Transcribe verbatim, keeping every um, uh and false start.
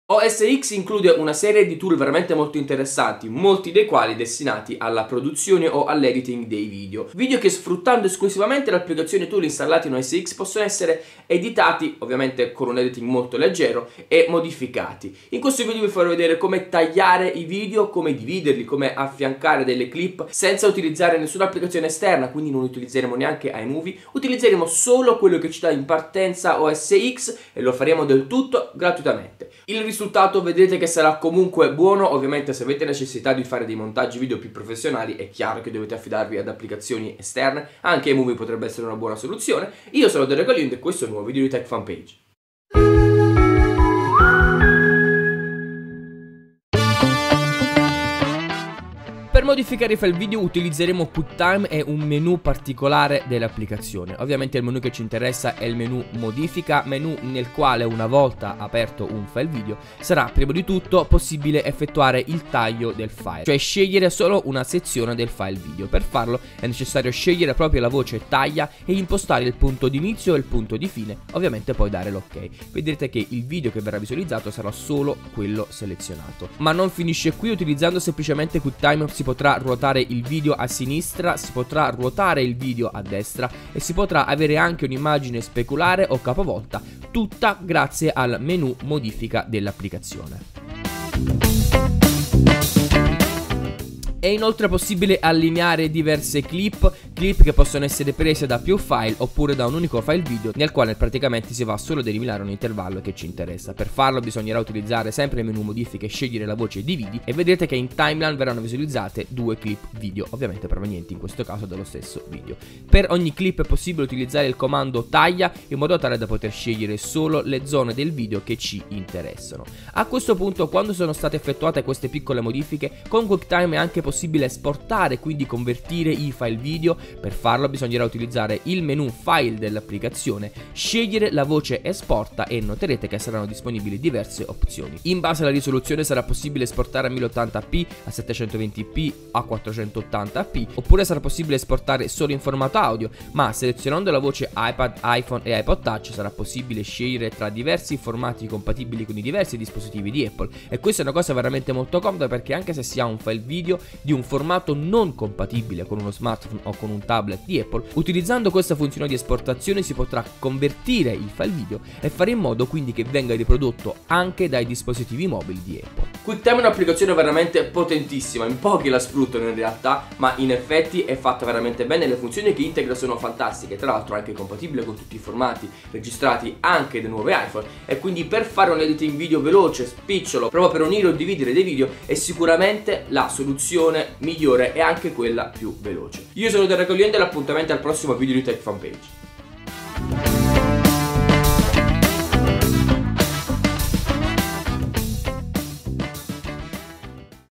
O S X include una serie di tool veramente molto interessanti, molti dei quali destinati alla produzione o all'editing dei video. Video che sfruttando esclusivamente l'applicazione tool installati in O S X possono essere editati, ovviamente con un editing molto leggero, e modificati. In questo video vi farò vedere come tagliare i video, come dividerli, come affiancare delle clip senza utilizzare nessuna applicazione esterna, quindi non utilizzeremo neanche iMovie, utilizzeremo solo quello che ci dà in partenza O S X e lo faremo del tutto gratuitamente. Il risultato vedrete che sarà comunque buono. Ovviamente se avete necessità di fare dei montaggi video più professionali è chiaro che dovete affidarvi ad applicazioni esterne, anche iMovie potrebbe essere una buona soluzione. Io sono Derek e questo è un nuovo video di Tech Fanpage. Per modificare i file video utilizzeremo QuickTime e un menu particolare dell'applicazione. Ovviamente il menu che ci interessa è il menu modifica, menu nel quale una volta aperto un file video sarà prima di tutto possibile effettuare il taglio del file, cioè scegliere solo una sezione del file video. Per farlo è necessario scegliere proprio la voce taglia e impostare il punto di inizio e il punto di fine, ovviamente poi dare l'ok. Vedrete che il video che verrà visualizzato sarà solo quello selezionato. Ma non finisce qui. Utilizzando semplicemente QuickTime si potrà ruotare il video a sinistra, si potrà ruotare il video a destra e si potrà avere anche un'immagine speculare o capovolta, tutta grazie al menu modifica dell'applicazione. È inoltre possibile allineare diverse clip, clip che possono essere prese da più file oppure da un unico file video nel quale praticamente si va solo ad eliminare un intervallo che ci interessa. Per farlo bisognerà utilizzare sempre il menu modifiche e scegliere la voce dividi e vedrete che in timeline verranno visualizzate due clip video, ovviamente provenienti in questo caso dallo stesso video. Per ogni clip è possibile utilizzare il comando taglia in modo tale da poter scegliere solo le zone del video che ci interessano. A questo punto, quando sono state effettuate queste piccole modifiche, con QuickTime è anche possibile possibile esportare, quindi convertire i file video. Per farlo bisognerà utilizzare il menu file dell'applicazione, scegliere la voce esporta e noterete che saranno disponibili diverse opzioni. In base alla risoluzione sarà possibile esportare a mille ottanta p, a settecentoventi p, a quattrocentottanta p, oppure sarà possibile esportare solo in formato audio, ma selezionando la voce iPad, iPhone e iPod Touch sarà possibile scegliere tra diversi formati compatibili con i diversi dispositivi di Apple. E questa è una cosa veramente molto comoda, perché anche se si ha un file video di un formato non compatibile con uno smartphone o con un tablet di Apple, utilizzando questa funzione di esportazione si potrà convertire il file video e fare in modo quindi che venga riprodotto anche dai dispositivi mobili di Apple. QuickTime è un'applicazione veramente potentissima, in pochi la sfruttano in realtà, ma in effetti è fatta veramente bene. Le funzioni che integra sono fantastiche, tra l'altro anche compatibile con tutti i formati registrati anche dai nuovi iPhone, e quindi per fare un editing video veloce, spicciolo, proprio per unire o dividere dei video, è sicuramente la soluzione migliore e anche quella più veloce. Io sono Derek e l'appuntamento al prossimo video di Tech Fanpage.